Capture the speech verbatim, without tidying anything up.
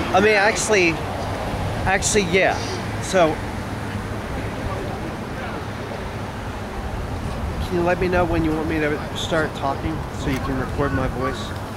I mean, actually, actually, yeah. So, can you let me know when you want me to start talking so you can record my voice?